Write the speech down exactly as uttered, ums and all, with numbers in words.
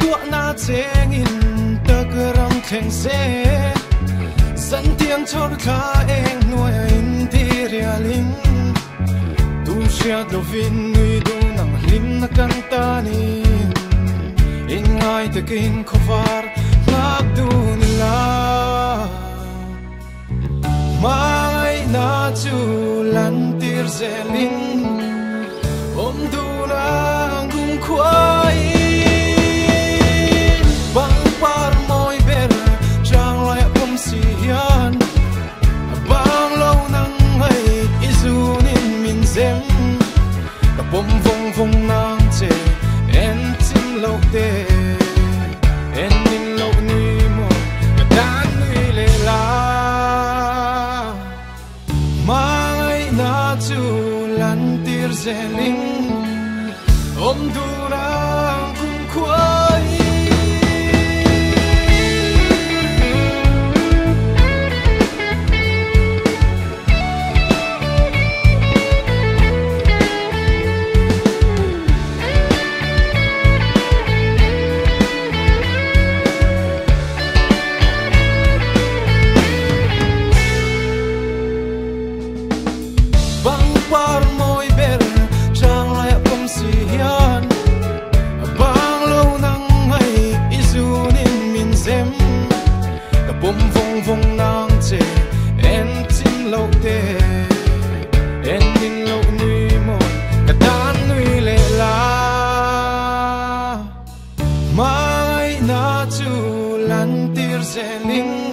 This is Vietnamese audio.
Suangtuahna chengin takrang theng se san tiang chor kha eng nuai in tirialing tu sia lovin nui du nang lim na kantani in ngai takin khovar ngak du nila mai na chu lan tir zeling om du na gung khwai bang par moi ber chang lai om si hian bang lo nang hai izun in min zem ka pom vong vong nang che en tim lo te en min lo ni mo ka dan ni le la mai na chu lan tir zeling om du na gung khwai par moi ber chang lai om si hian bang lo nang hai izun in min zem ka pom vong vong nang che en tim lo te en min lo nui mo ka dan nui le la mai na chu lan tir zeling